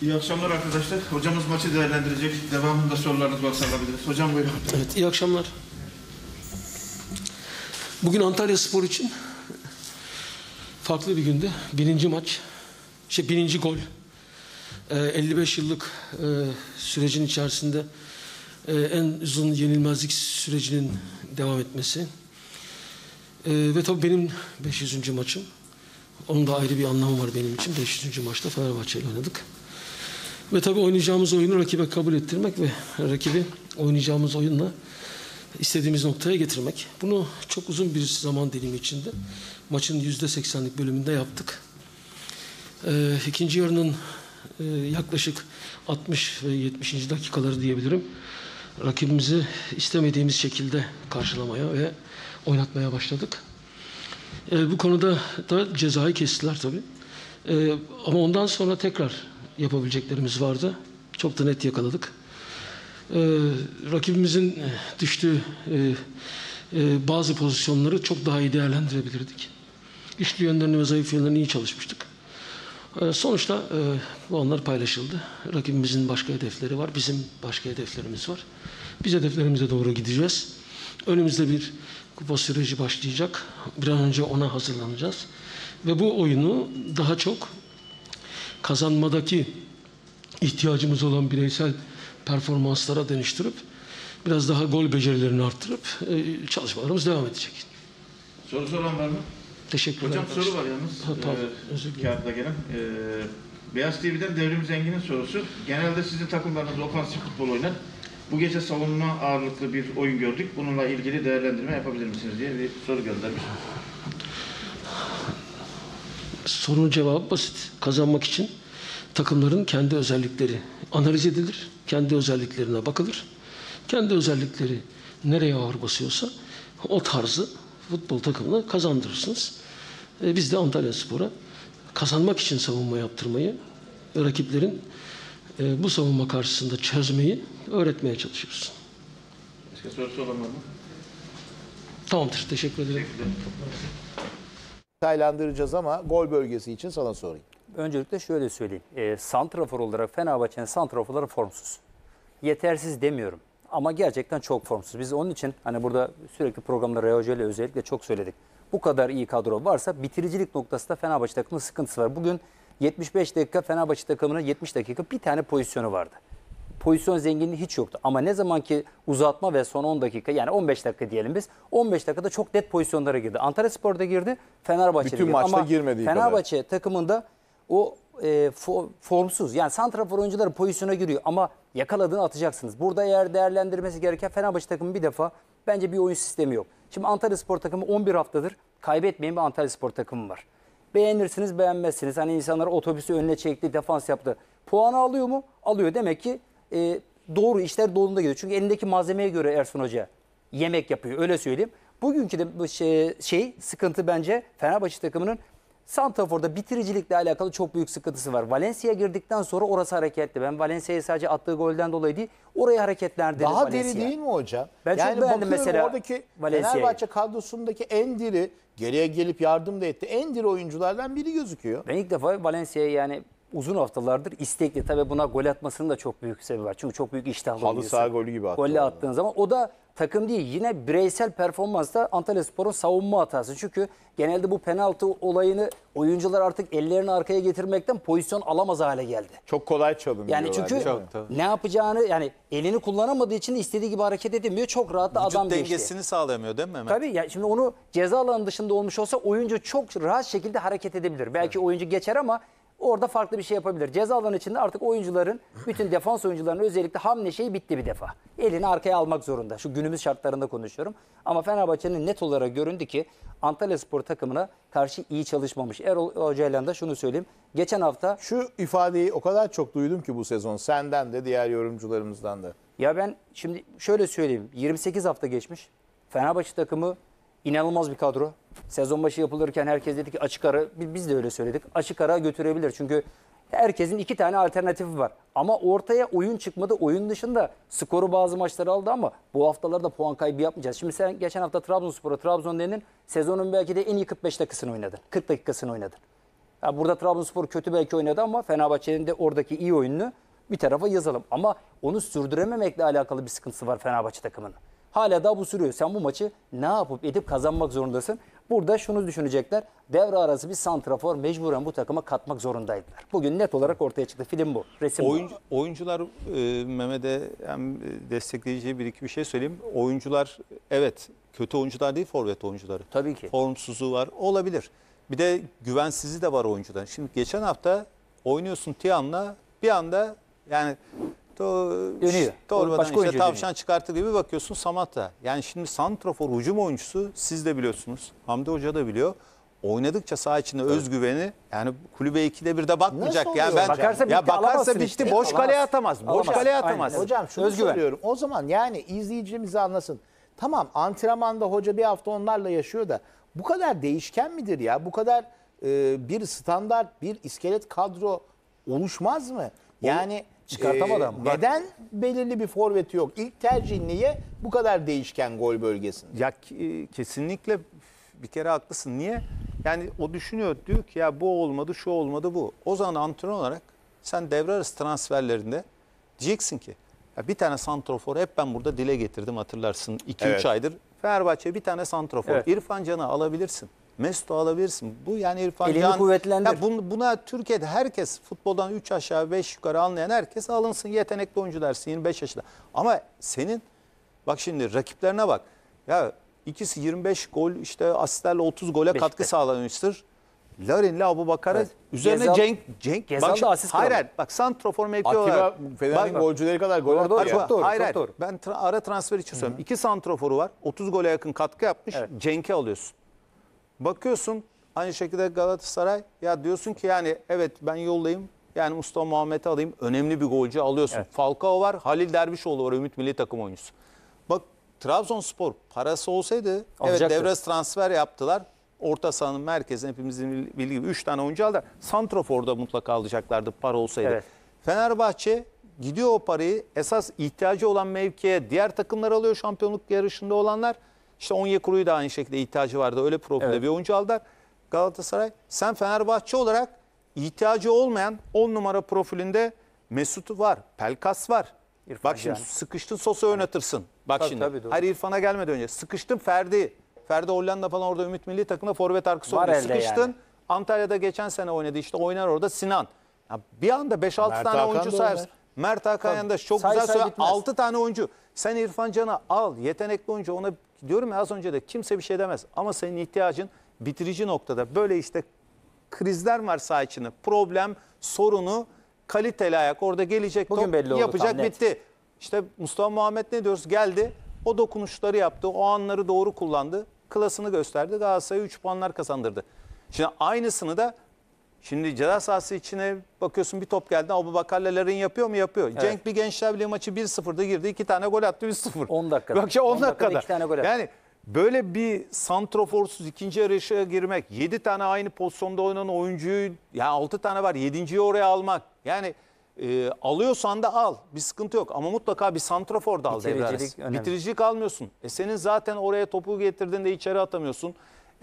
İyi akşamlar arkadaşlar. Hocamız maçı değerlendirecek. Devamında sorularınız varsa alabiliriz. Hocam buyurun. Evet, iyi akşamlar. Bugün Antalyaspor için farklı bir günde. Birinci maç, birinci gol. 55 yıllık sürecin içerisinde en uzun yenilmezlik sürecinin devam etmesi. Ve tabii benim 500. maçım. Onun da ayrı bir anlamı var benim için. 500. maçta Fenerbahçe ile oynadık. Ve tabii oynayacağımız oyunu rakibe kabul ettirmek ve rakibi oynayacağımız oyunla istediğimiz noktaya getirmek. Bunu çok uzun bir zaman dilimi içinde maçın %80'lik bölümünde yaptık. İkinci yarının yaklaşık 60 ve 70. dakikaları diyebilirim. Rakibimizi istemediğimiz şekilde karşılamaya ve oynatmaya başladık. Bu konuda da cezayı kestiler tabii. Ama ondan sonra tekrar yapabileceklerimiz vardı. Çok da net yakaladık. Rakibimizin düştüğü bazı pozisyonları çok daha iyi değerlendirebilirdik. Güçlü yönlerini ve zayıf yönlerini iyi çalışmıştık. Sonuçta bu anlar paylaşıldı. Rakibimizin başka hedefleri var. Bizim başka hedeflerimiz var. Biz hedeflerimize doğru gideceğiz. Önümüzde bir kupa süreci başlayacak. Bir an önce ona hazırlanacağız. Ve bu oyunu daha çok kazanmadaki ihtiyacımız olan bireysel performanslara dönüştürüp biraz daha gol becerilerini arttırıp çalışmalarımız devam edecek. Sorusu olan var mı? Teşekkür ederim. Hocam soru var yalnız. Özür dilerim. Kağıtla gelen. Beyaz TV'den Devrim Zengin'in sorusu. Genelde sizin takımlarınız ofansif futbol oynar. Bu gece savunma ağırlıklı bir oyun gördük. Bununla ilgili değerlendirme yapabilir misiniz diye bir soru göndermiş. Sorunun cevabı basit. Kazanmak için takımların kendi özellikleri analiz edilir. Kendi özelliklerine bakılır. Kendi özellikleri nereye ağır basıyorsa o tarzı futbol takımına kazandırırsınız. Biz de Antalyaspor'a kazanmak için savunma yaptırmayı ve rakiplerin bu savunma karşısında çözmeyi öğretmeye çalışıyoruz. Başka sorusu olan var mı? Tamamdır. Teşekkür ederim. Detaylandıracağız ama gol bölgesi için sana sorayım. Öncelikle şöyle söyleyeyim. Santrafor olarak Fenerbahçe'nin santraforları formsuz. Yetersiz demiyorum ama gerçekten çok formsuz. Biz onun için hani burada sürekli programda Rea Hoca ile özellikle çok söyledik. Bu kadar iyi kadro varsa bitiricilik noktasında Fenerbahçe takımının sıkıntısı var. Bugün 75 dakika Fenerbahçe takımının 70 dakika bir tane pozisyonu vardı. Pozisyon zenginliği hiç yoktu. Ama ne zaman ki uzatma ve son 10 dakika yani 15 dakika diyelim biz. 15 dakikada çok net pozisyonlara girdi. Antalyaspor'da girdi, Fenerbahçe'de girdi. Bütün maçta ama girmediği Fenerbahçe kadar. takımında o formsuz. Yani santrafor oyuncuları pozisyona giriyor ama yakaladığını atacaksınız. Burada eğer değerlendirmesi gereken Fenerbahçe takımı bir defa bence bir oyun sistemi yok. Şimdi Antalyaspor takımı 11 haftadır kaybetmeyen bir Antalyaspor takımı var. Beğenirsiniz, beğenmezsiniz. Hani insanlar otobüsü önüne çekti, defans yaptı. Puanı alıyor mu? Alıyor. Demek ki doğru, işler doğrunda gidiyor. Çünkü elindeki malzemeye göre Ersun Hoca yemek yapıyor. Öyle söyleyeyim. Bugünkü de bu sıkıntı bence Fenerbahçe takımının santraforda bitiricilikle alakalı çok büyük sıkıntısı var. Valencia girdikten sonra orası hareketli. Ben Valencia'yı sadece attığı golden dolayı değil, orayı hareketlendirdi Daha Valencia. diri değil mi hocam? Ben çok beğendim bakıyorum mesela oradaki Valencia'yı. Fenerbahçe kadrosundaki en diri, geriye gelip yardım da etti, en diri oyunculardan biri gözüküyor. Ben ilk defa Valencia'yı yani uzun haftalardır istekli. Tabii buna gol atmasının da çok büyük sebebi var. Çünkü çok büyük iştahlı Halı saha golü gibi attı. Golle orada. attığın zaman o da takım değil. Yine bireysel performansta Antalyaspor'un savunma hatası. Çünkü genelde bu penaltı olayını oyuncular artık ellerini arkaya getirmekten pozisyon alamaz hale geldi. Çok kolay çalınıyor. Yani çünkü ne yapacağını yani elini kullanamadığı için istediği gibi hareket edemiyor. Çok rahat da adam Vücut geçti. dengesini sağlayamıyor değil mi Mehmet? Tabii ya şimdi onu ceza alanı dışında olmuş olsa oyuncu çok rahat şekilde hareket edebilir. Belki oyuncu geçer ama orada farklı bir şey yapabilir. Ceza alanı içinde artık oyuncuların, bütün defans oyuncularının özellikle hamle şeyi bitti bir defa. Elini arkaya almak zorunda. Şu günümüz şartlarında konuşuyorum. Ama Fenerbahçe'nin net olarak göründü ki Antalyaspor takımına karşı iyi çalışmamış. Erol Hoca'yla da şunu söyleyeyim. Geçen hafta Şu ifadeyi o kadar çok duydum ki bu sezon senden de diğer yorumcularımızdan da. ya ben şimdi şöyle söyleyeyim. 28 hafta geçmiş. Fenerbahçe takımı İnanılmaz bir kadro. Sezon başı yapılırken herkes dedi ki açık ara, biz de öyle söyledik. Açık ara götürebilir. Çünkü herkesin 2 tane alternatifi var. Ama ortaya oyun çıkmadı. Oyun dışında skoru bazı maçları aldı ama bu haftalarda puan kaybı yapmayacağız. Şimdi sen geçen hafta Trabzonspor'a, Trabzon denedin. Sezonun belki de en iyi 45 dakikasını oynadın. 40 dakikasını oynadın. Ha, burada Trabzonspor kötü belki oynadı ama Fenerbahçe'nin de oradaki iyi oyununu bir tarafa yazalım. Ama onu sürdürememekle alakalı bir sıkıntısı var Fenerbahçe takımının. Hala daha bu sürüyor. Sen bu maçı ne yapıp edip kazanmak zorundasın. Burada şunu düşünecekler. Devre arası bir santrafor mecburen bu takıma katmak zorundaydılar. Bugün net olarak ortaya çıktı. Film bu. Resim bu. Oyuncular Mehmet'e hem destekleyici bir iki bir şey söyleyeyim. Oyuncular evet kötü oyuncular değil, forvet oyuncuları. Tabii ki. Formsuzluğu var. Olabilir. Bir de güvensizliği de var oyuncuların. Şimdi geçen hafta oynuyorsun Tiam'la bir anda yani Dönüyor. Torbadan Başka işte oyuncu tavşan dönüyor. çıkarttı gibi bakıyorsun Samatta. Yani şimdi santrafor hücum oyuncusu siz de biliyorsunuz. Hamdi Hoca da biliyor. Oynadıkça saha içinde özgüveni yani kulübe 2'de 1'de bakmayacak. Nasıl Yani oluyor ben hocam? Bakarsa bitti, ya bakarsa alamazsın bitti. işte. Boş kaleye Alamaz. atamaz. Boş Alamaz. kaleye Aynen. atamaz. Hocam şunu Özgüven. soruyorum. O zaman yani izleyicimiz anlasın. Tamam antrenmanda hoca bir hafta onlarla yaşıyor da bu kadar değişken midir ya? Bu kadar bir standart, bir iskelet kadro oluşmaz mı? Yani çıkartamadı ama. neden belirli bir forveti yok? İlk tercih niye bu kadar değişken gol bölgesinde? Ya kesinlikle bir kere haklısın. Niye? Yani o düşünüyor. Diyor ki ya bu olmadı, şu olmadı, bu. O zaman antrenör olarak sen devre arası transferlerinde diyeceksin ki ya bir tane santrofor hep ben burada dile getirdim hatırlarsın 2-3 Evet. aydır. Fenerbahçe bir tane santrofor. Evet. İrfan Can'ı alabilirsin. Mesut'u alabilirsin. Bu yani İrfan Elini Can. kuvvetlendir. Ya buna Türkiye'de herkes futboldan 3 aşağı 5 yukarı anlayan herkes alınsın. Yetenekli oyuncu dersin 25 yaşında. Ama senin bak şimdi rakiplerine bak. Ya ikisi 25 gol işte asistlerle 30 gole katkı Beşiktaş. sağlamıştır. Larin'le Abubakar'a Evet. üzerine Gezal- Cenk Gezal bak, da asist hayır, kralı. hayır bak santrofor mevki Atiba olarak. Fener'in Bak, golcüleri kadar gol Doğru, attı doğru, ya. çok doğru. hayır, hayır. doğru. Ben ara transfer için söylüyorum. 2 santroforu var. 30 gole yakın katkı yapmış. Evet. Cenk'i alıyorsun. Bakıyorsun aynı şekilde Galatasaray ya diyorsun ki yani evet ben yollayayım. Yani Mustafa Muhammed'i alayım. Önemli bir golcü alıyorsun. Evet. Falcao var. Halil Dervişoğlu var. Ümit milli takım oyuncusu. Bak Trabzonspor parası olsaydı evet Alacaktı. devre transfer yaptılar. Orta sahanın merkezine hepimizin bildiği gibi 3 tane oyuncu aldı. Santrofor'da mutlaka alacaklardı para olsaydı. Evet. Fenerbahçe gidiyor o parayı esas ihtiyacı olan mevkiye diğer takımlar alıyor şampiyonluk yarışında olanlar. İşte Onyekuru'yu da aynı şekilde ihtiyacı vardı. Öyle profilde Evet. bir oyuncu aldılar. Galatasaray sen Fenerbahçe olarak ihtiyacı olmayan 10 numara profilinde Mesut var, Pelkas var. İrfan Bak şimdi Can. sıkıştın Sosa oynatırsın. Bak Tabii, şimdi. tabii, doğru. Hayır İrfan'a gelmeden önce. Sıkıştın Ferdi. Ferdi Hollanda falan orada Ümit Milli Takımda forvet arkası Var oynuyor. elde Sıkıştın. yani. Antalya'da geçen sene oynadı işte oynar orada Sinan. Ya bir anda 5-6 Mert tane Hakan oyuncu da sayarsın. oynar. Mert Hakan yanında çok Say güzel say söylüyor. bitmez. 6 tane oyuncu. Sen İrfan Can'ı al. Yetenekli oyuncu. Ona diyorum ya az önce de kimse bir şey demez. Ama senin ihtiyacın bitirici noktada. Böyle işte krizler var saha içinde. Problem, sorunu, kaliteli ayak. Orada gelecek Bugün top belli oldu, yapacak tam net. bitti. İşte Mustafa Muhammed ne diyoruz? Geldi. O dokunuşları yaptı. O anları doğru kullandı. Klasını gösterdi. Galatasaray'a 3 puanlar kazandırdı. Şimdi aynısını da şimdi ceza sahası içine bakıyorsun bir top geldi. Abubakar'la Larin yapıyor mu? Yapıyor. Evet. Cenk bir Gençler Birliği maçı 1-0'da girdi. 2 tane gol attı 1-0. 10 dakikada. Bak ya 10 10 dakikada dakikada. 2 tane gol attı. Yani böyle bir santroforsuz ikinci yarışa girmek, 7 tane aynı pozisyonda oynanan oyuncuyu, ya 6 tane var 7.yi oraya almak. Yani alıyorsan da al. Bir sıkıntı yok ama mutlaka bir santrofor da al devre Bitiricilik arası. önemli. Bitiricilik almıyorsun. Senin zaten oraya topu getirdiğinde içeri atamıyorsun.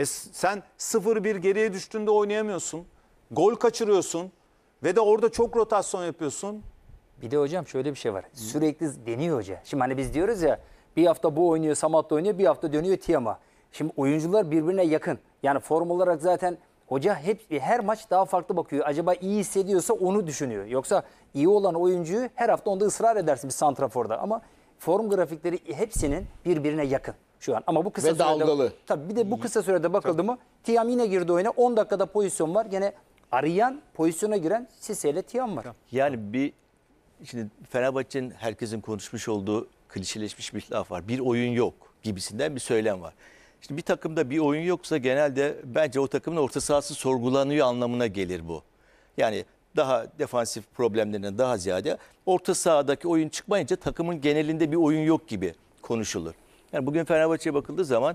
Sen 0-1 geriye düştüğünde oynayamıyorsun. Gol kaçırıyorsun ve de orada çok rotasyon yapıyorsun. Bir de hocam şöyle bir şey var. Sürekli deniyor hoca. Şimdi hani biz diyoruz ya bir hafta bu oynuyor, Samatta oynuyor, bir hafta dönüyor Tiam'a. Şimdi oyuncular birbirine yakın. Yani form olarak zaten hoca her maç daha farklı bakıyor. Acaba iyi hissediyorsa onu düşünüyor. Yoksa iyi olan oyuncuyu her hafta onda ısrar edersin bir santraforda. Ama form grafikleri hepsinin birbirine yakın şu an. Ama bu kısa Ve sürede dalgalı. tabii bir de bu kısa sürede bakıldı mı Tiam yine girdi oyuna. 10 dakikada pozisyon var. Gene arayan, pozisyona giren Sisse ile Tiam var. Yani şimdi Fenerbahçe'nin herkesin konuşmuş olduğu klişeleşmiş bir laf var. Bir oyun yok gibisinden bir söylem var. Şimdi bir takımda bir oyun yoksa genelde bence o takımın orta sahası sorgulanıyor anlamına gelir bu. Yani daha defansif problemlerine daha ziyade orta sahadaki oyun çıkmayınca takımın genelinde bir oyun yok gibi konuşulur. Yani bugün Fenerbahçe'ye bakıldığı zaman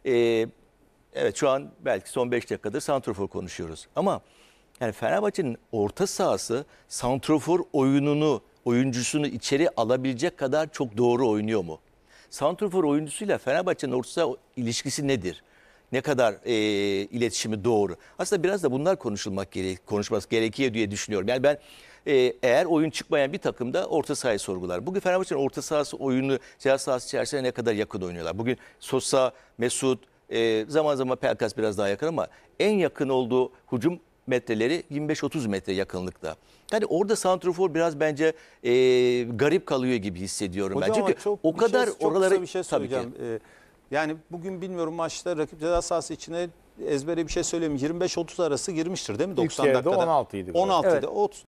evet şu an belki son 5 dakikadır santrofor konuşuyoruz. Ama yani Fenerbahçe'nin orta sahası santrofor oyuncusunu içeri alabilecek kadar çok doğru oynuyor mu? Santrofor oyuncusuyla Fenerbahçe'nin orta saha ilişkisi nedir? ne kadar iletişimi doğru. Aslında biraz da bunlar konuşması gerekiyor diye düşünüyorum. Yani ben eğer oyun çıkmayan bir takımda orta sahayı sorgular. Bugün Fenerbahçe'nin orta sahası oyunu ceza sahası içerisinde ne kadar yakın oynuyorlar. Bugün Sosa, Mesut, zaman zaman Pelkas biraz daha yakın ama en yakın olduğu hücum metreleri 25-30 metre yakınlıkta. Yani orada santrafor biraz bence garip kalıyor gibi hissediyorum Hocam ben. ama Çünkü çok o bir şey- kadar çok oraları kısa bir şey tabii ki. söyleyeceğim. Yani bugün bilmiyorum maçta rakip ceza sahası içine ezbere bir şey söyleyeyim. 25-30 arası girmiştir değil mi? İlk 90 yarıda dakikada. 16 idi galiba. 16 idi. Evet.